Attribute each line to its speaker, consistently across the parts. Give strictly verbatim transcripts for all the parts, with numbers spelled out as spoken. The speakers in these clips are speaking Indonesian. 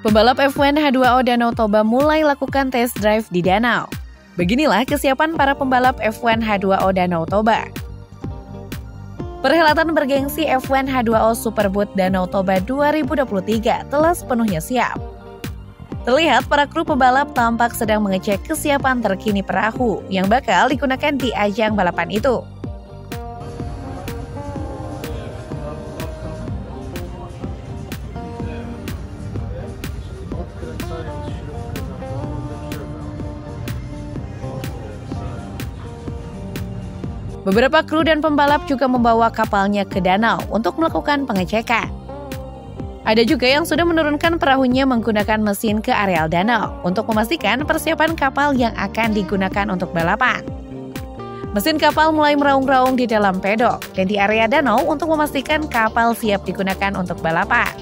Speaker 1: Pembalap F satu H dua O Danau Toba mulai lakukan test drive di danau. Beginilah kesiapan para pembalap F satu H dua O Danau Toba. Perhelatan bergengsi F satu H dua O Superboot Danau Toba dua ribu dua puluh tiga telah sepenuhnya siap. Terlihat para kru pembalap tampak sedang mengecek kesiapan terkini perahu yang bakal digunakan di ajang balapan itu. Beberapa kru dan pembalap juga membawa kapalnya ke danau untuk melakukan pengecekan. Ada juga yang sudah menurunkan perahunya menggunakan mesin ke areal danau untuk memastikan persiapan kapal yang akan digunakan untuk balapan. Mesin kapal mulai meraung-raung di dalam pedok dan di area danau untuk memastikan kapal siap digunakan untuk balapan.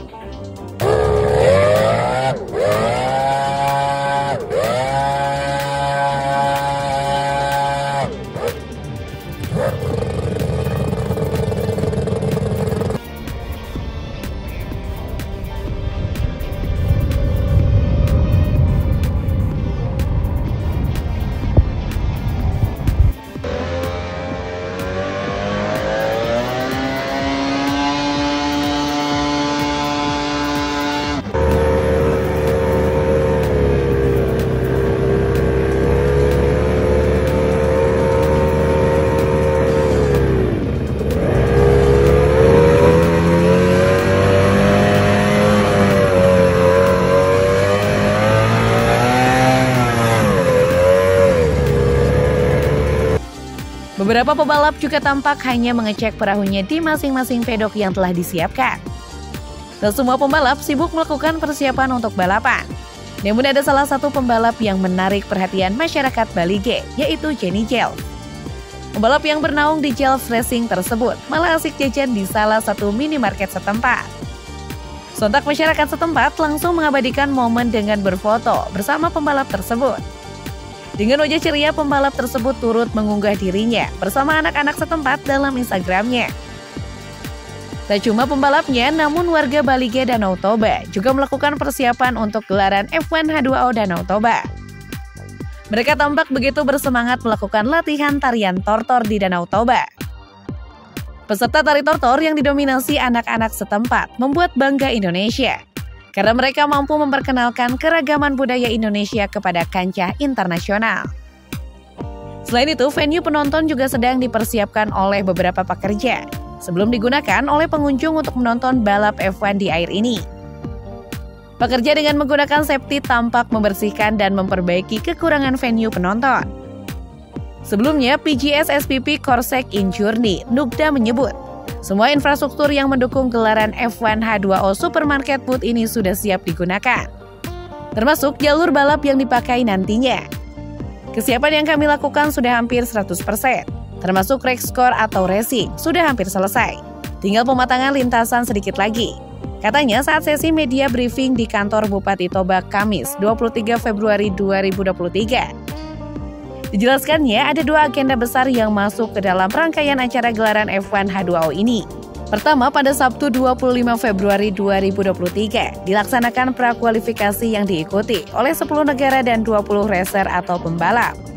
Speaker 1: Beberapa pebalap juga tampak hanya mengecek perahunya di masing-masing pedok yang telah disiapkan. Dan semua pembalap sibuk melakukan persiapan untuk balapan. Namun ada salah satu pembalap yang menarik perhatian masyarakat Balige, yaitu Jenny Jelf. Pembalap yang bernaung di Jelf Racing tersebut malah asik jajan di salah satu minimarket setempat. Sontak masyarakat setempat langsung mengabadikan momen dengan berfoto bersama pembalap tersebut. Dengan wajah ceria, pembalap tersebut turut mengunggah dirinya bersama anak-anak setempat dalam Instagramnya. Tak cuma pembalapnya, namun warga Balige Danau Toba juga melakukan persiapan untuk gelaran F satu H dua O Danau Toba. Mereka tampak begitu bersemangat melakukan latihan tarian tortor di Danau Toba. Peserta tari tortor yang didominasi anak-anak setempat membuat bangga Indonesia, karena mereka mampu memperkenalkan keragaman budaya Indonesia kepada kancah internasional. Selain itu, venue penonton juga sedang dipersiapkan oleh beberapa pekerja sebelum digunakan oleh pengunjung untuk menonton balap F satu di air ini. Pekerja dengan menggunakan safety tampak membersihkan dan memperbaiki kekurangan venue penonton. Sebelumnya, P G S S P P Korsek Injurni Nugda menyebut, semua infrastruktur yang mendukung gelaran F satu H dua O Supermarket Boot ini sudah siap digunakan, termasuk jalur balap yang dipakai nantinya. Kesiapan yang kami lakukan sudah hampir seratus persen, termasuk race score atau racing sudah hampir selesai. Tinggal pematangan lintasan sedikit lagi, katanya saat sesi media briefing di kantor Bupati Toba Kamis dua puluh tiga Februari dua ribu dua puluh tiga. Dijelaskannya ada dua agenda besar yang masuk ke dalam rangkaian acara gelaran F satu H dua O ini. Pertama, pada Sabtu dua puluh lima Februari dua ribu dua puluh tiga, dilaksanakan prakualifikasi yang diikuti oleh sepuluh negara dan dua puluh racer atau pembalap.